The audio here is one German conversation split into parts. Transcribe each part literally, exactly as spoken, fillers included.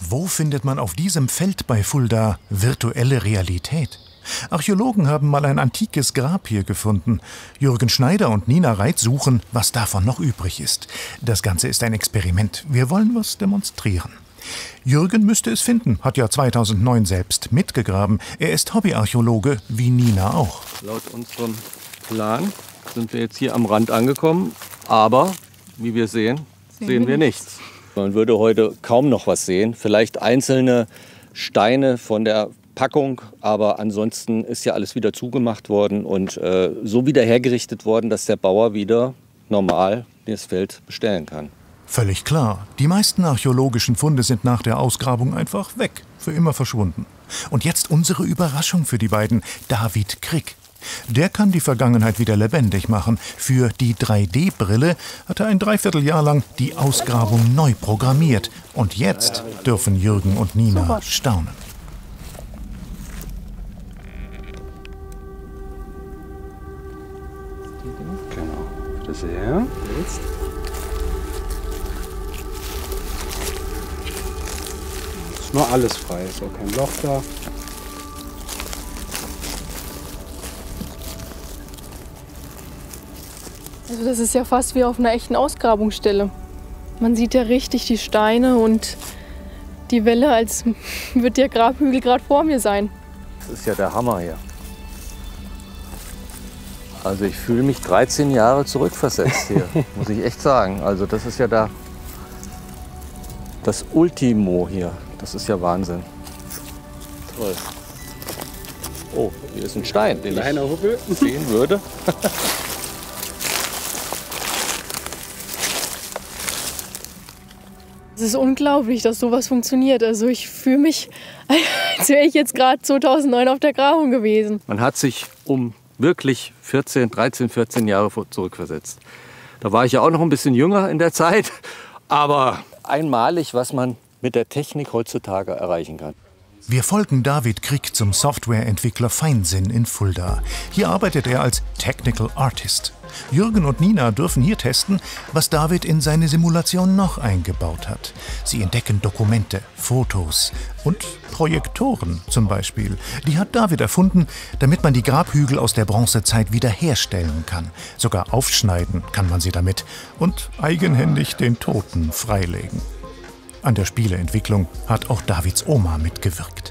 Wo findet man auf diesem Feld bei Fulda virtuelle Realität? Archäologen haben mal ein antikes Grab hier gefunden. Jürgen Schneider und Nina Reit suchen, was davon noch übrig ist. Das Ganze ist ein Experiment. Wir wollen was demonstrieren. Jürgen müsste es finden, hat ja zweitausendneun selbst mitgegraben. Er ist Hobbyarchäologe, wie Nina auch. Laut unserem Plan sind wir jetzt hier am Rand angekommen, aber wie wir sehen, sehen, sehen wir nichts. Man würde heute kaum noch was sehen, vielleicht einzelne Steine von der Packung, aber ansonsten ist ja alles wieder zugemacht worden und äh, so wieder hergerichtet worden, dass der Bauer wieder normal das Feld bestellen kann. Völlig klar. Die meisten archäologischen Funde sind nach der Ausgrabung einfach weg, für immer verschwunden. Und jetzt unsere Überraschung für die beiden, David Krick. Der kann die Vergangenheit wieder lebendig machen. Für die drei D Brille hat er ein Dreivierteljahr lang die Ausgrabung neu programmiert. Und jetzt dürfen Jürgen und Nina staunen. Genau, das her. Jetzt. Ist nur alles frei, ist auch kein Loch da. Also das ist ja fast wie auf einer echten Ausgrabungsstelle. Man sieht ja richtig die Steine und die Welle, als würde der Grabhügel gerade vor mir sein. Das ist ja der Hammer hier. Also ich fühle mich dreizehn Jahre zurückversetzt hier, muss ich echt sagen. Also das ist ja da das Ultimo hier. Das ist ja Wahnsinn. Toll. Oh, hier ist ein Stein, den Kleiner ich Huppel sehen würde. Es ist unglaublich, dass sowas funktioniert. Also ich fühle mich, als wäre ich jetzt gerade zweitausendneun auf der Grabung gewesen. Man hat sich um wirklich vierzehn, dreizehn, vierzehn Jahre zurückversetzt. Da war ich ja auch noch ein bisschen jünger in der Zeit, aber einmalig, was man mit der Technik heutzutage erreichen kann. Wir folgen David Krick zum Softwareentwickler Feinsinn in Fulda. Hier arbeitet er als Technical Artist. Jürgen und Nina dürfen hier testen, was David in seine Simulation noch eingebaut hat. Sie entdecken Dokumente, Fotos und Projektoren zum Beispiel. Die hat David erfunden, damit man die Grabhügel aus der Bronzezeit wiederherstellen kann. Sogar aufschneiden kann man sie damit und eigenhändig den Toten freilegen. An der Spieleentwicklung hat auch Davids Oma mitgewirkt.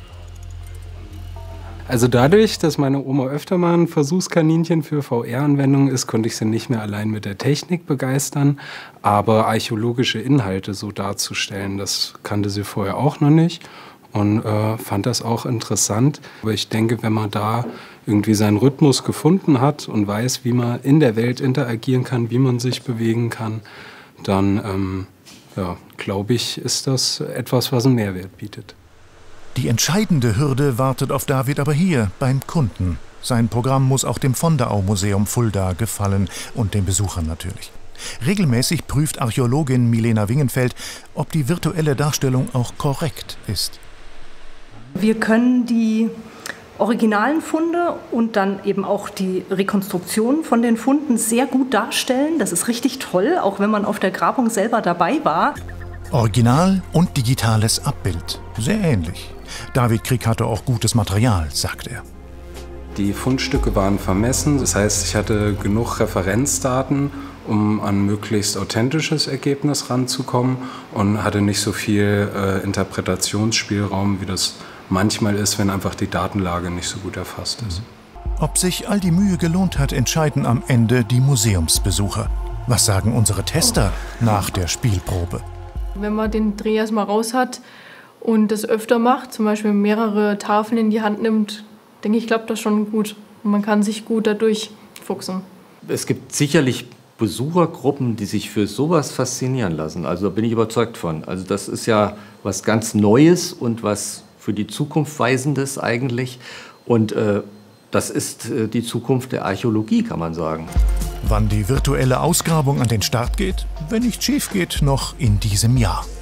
Also dadurch, dass meine Oma öfter mal ein Versuchskaninchen für V R-Anwendungen ist, konnte ich sie nicht mehr allein mit der Technik begeistern, aber archäologische Inhalte so darzustellen, das kannte sie vorher auch noch nicht und äh, fand das auch interessant. Aber ich denke, wenn man da irgendwie seinen Rhythmus gefunden hat und weiß, wie man in der Welt interagieren kann, wie man sich bewegen kann, dann ähm, ja, glaube ich, ist das etwas, was einen Mehrwert bietet. Die entscheidende Hürde wartet auf David aber hier, beim Kunden. Sein Programm muss auch dem Vonderau-Museum Fulda gefallen und den Besuchern natürlich. Regelmäßig prüft Archäologin Milena Wingenfeld, ob die virtuelle Darstellung auch korrekt ist. Wir können die originalen Funde und dann eben auch die Rekonstruktion von den Funden sehr gut darstellen. Das ist richtig toll, auch wenn man auf der Grabung selber dabei war. Original und digitales Abbild. Sehr ähnlich. David Krick hatte auch gutes Material, sagt er. Die Fundstücke waren vermessen, das heißt, ich hatte genug Referenzdaten, um an ein möglichst authentisches Ergebnis ranzukommen und hatte nicht so viel äh, Interpretationsspielraum, wie das manchmal ist, wenn einfach die Datenlage nicht so gut erfasst ist. Ob sich all die Mühe gelohnt hat, entscheiden am Ende die Museumsbesucher. Was sagen unsere Tester nach der Spielprobe? Wenn man den Dreh erstmal raus hat und das öfter macht, zum Beispiel mehrere Tafeln in die Hand nimmt, denke ich, klappt das schon gut. Und man kann sich gut dadurch fuchsen. Es gibt sicherlich Besuchergruppen, die sich für sowas faszinieren lassen. Also da bin ich überzeugt von. Also das ist ja was ganz Neues und was für die Zukunft Weisendes eigentlich. Und äh, das ist äh, die Zukunft der Archäologie, kann man sagen. Wann die virtuelle Ausgrabung an den Start geht? Wenn nichts schief geht, noch in diesem Jahr.